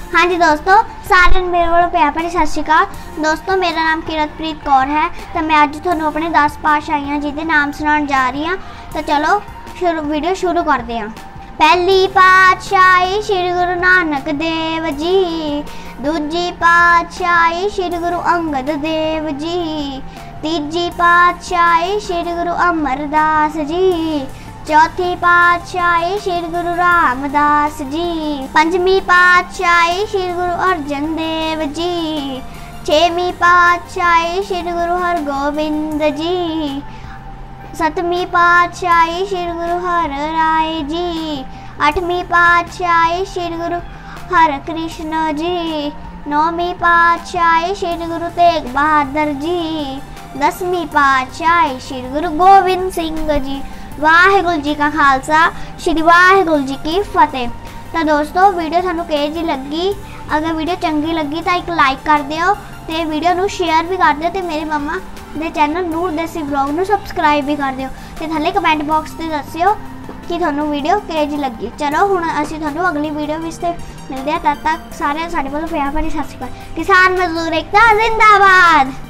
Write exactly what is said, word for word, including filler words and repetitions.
हाँ जी दोस्तों, सारे मेरे वालों प्यार भरी सत श्री अकाल। दोस्तों मेरा नाम किरतप्रीत कौर है तो मैं अज तुहानू अपने दस पातशाहियां जी के नाम सुनाउण जा रही हाँ। तो चलो शुरू वीडियो शुरू करते हैं। पहली पातशाही श्री गुरु नानक देव जी, दूजी पातशाही श्री गुरु अंगद देव जी, तीजी पातशाही श्री गुरु अमरदास जी, चौथी पातशाही श्री गुरु रामदास जी, पंजवीं पातशाही श्री गुरु अर्जन देव जी, छेवीं पातशाही श्री गुरु हरगोबिंद जी, सतवीं पातशाही श्री गुरु हर राय जी, अठवीं पातशाही श्री गुरु हर कृष्ण जी, नौवीं पातशाही श्री गुरु तेग बहादुर जी, दसवीं पातशाही श्री गुरु गोबिंद सिंह जी। वाहिगुरू जी का खालसा, श्री वाहिगुरू जी की फतेह। तो दोस्तों वीडियो थानू किहो जी लगी? अगर वीडियो चंगी लगी तो एक लाइक कर दिओ ते वीडियो नू शेयर भी कर दिओ ते मेरे मम्मा दे चैनल नूर देसी ब्लॉग नू सबसक्राइब भी कर दिओ ते थल्ले कमेंट बॉक्स ते दस्सिओ कि थानू वीडियो किहो जी लगी। चलो हुण असीं थानू अगली वीडियो विच ते मिलदे आ। तद तक सारे साडे कोल प्यार भरी सत श्री अकाल। किसान मजदूर एकता जिंदाबाद।